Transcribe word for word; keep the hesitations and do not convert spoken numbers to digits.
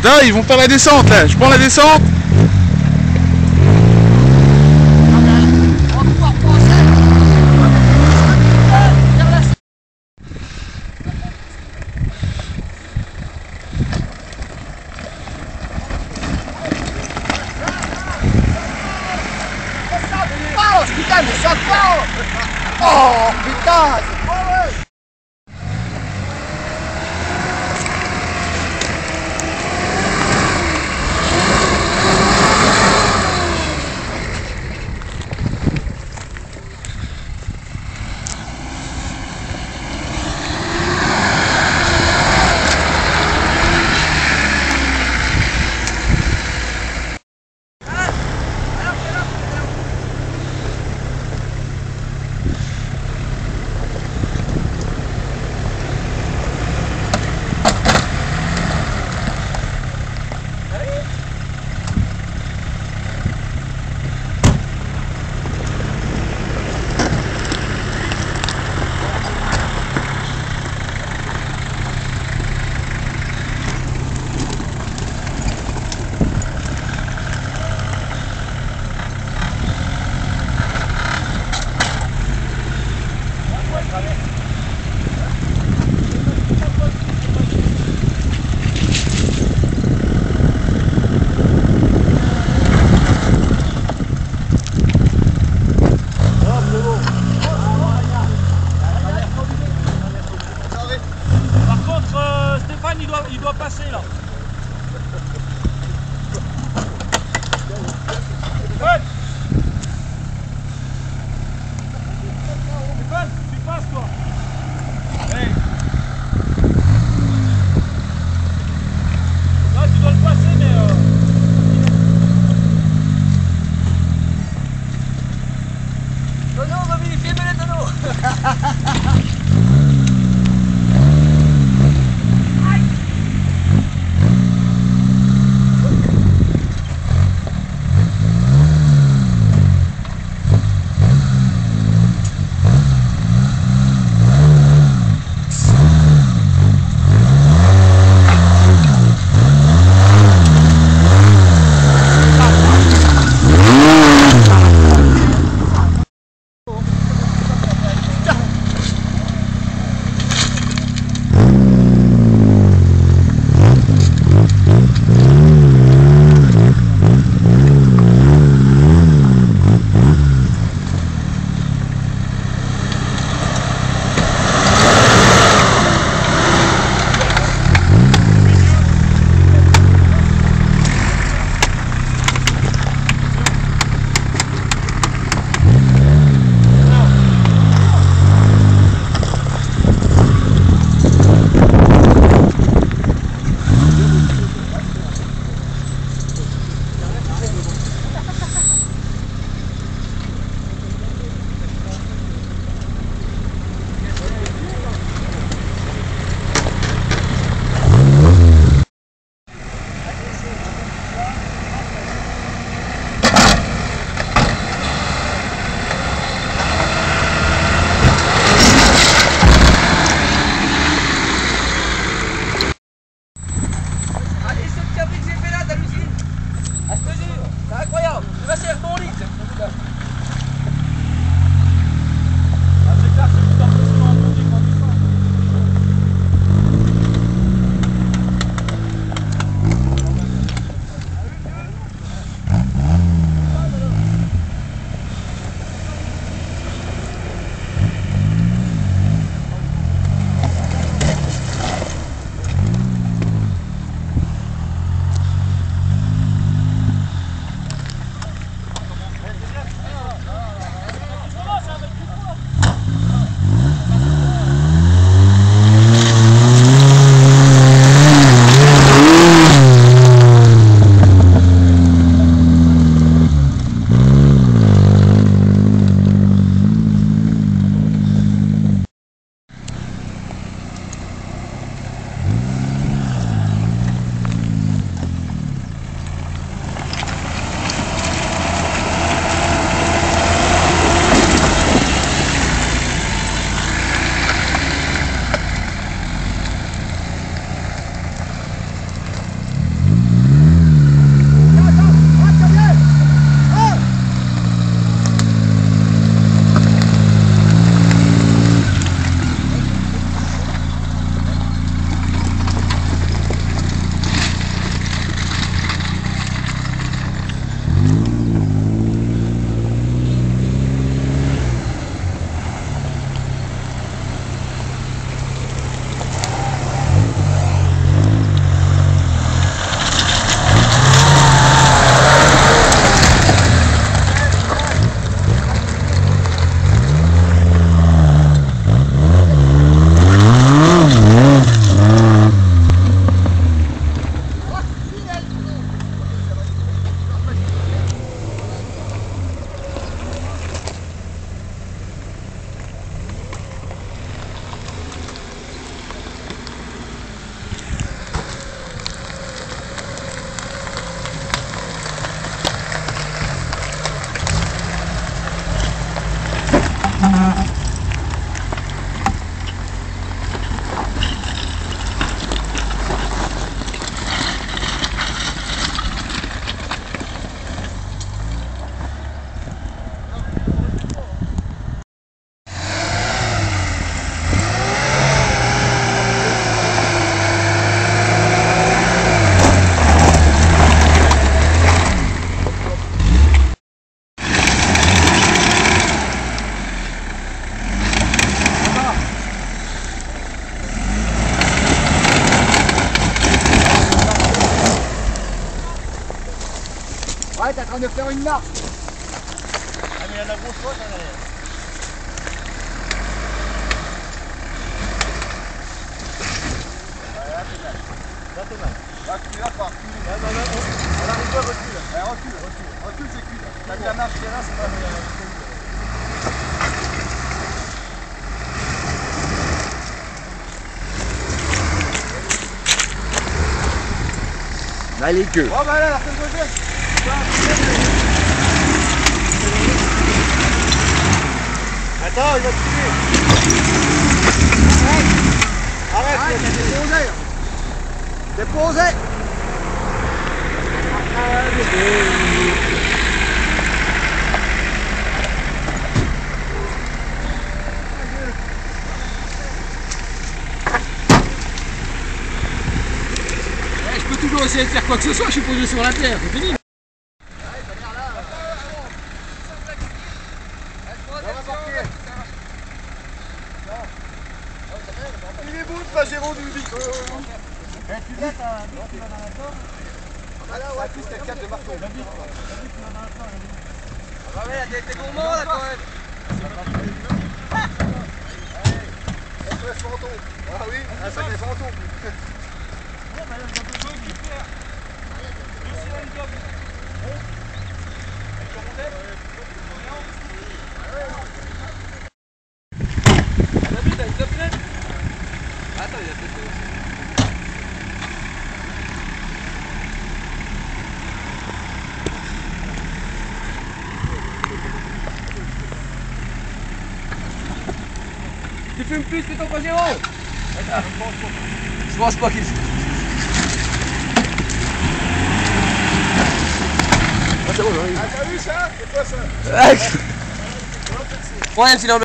Là, ils vont faire la descente, là. Je prends la descente. Putain, mais ça part! Oh putain! C'est pas vrai! Il doit, il doit passer là. Ouais. Stéphane, tu passes toi. Hey. Là tu dois le passer mais euh... Tonneau, on va vérifier le tonneau. train de faire une marche. Ah, mais il y a la grosse roche en arrière. Ouais, là, t'es mal. Là, t'es mal. Là, tu là, pas reculer. Là, là, là, on, on arrive pas, recule. Ouais, recule, recule. Recule, c'est cul. T'as de la marche qui est là, c'est pas la meilleure. Allez que. Oh bah là, la fête de jeu. Attends, il va te tuer. Arrête, arrête, t'es posé. T'es posé. Je peux toujours essayer de faire quoi que ce soit, je suis posé sur la terre, c'est fini. Il est beau de Pajero du micro. Eh, tu l'as, t'as un bif qui va dans la corde. Ah là, ouais, plus t'as le cap de marteau. La bif, la bif qui va dans la corde. Ah ouais, il y a des gourmands là quand même. S O S fantôme. Ah oui, un sacré fantôme. Ouais, bah là, j'ai un peu de qui faire. Lucie, là, les gars. Avec le rondel. David, avec David. Attends, il a peut-être. Tu fumes plus que ton Pajero. Je pense pas qu'il fume. Ah c'est bon, Ah t'as vu ça? C'est quoi ça? Problème sinon.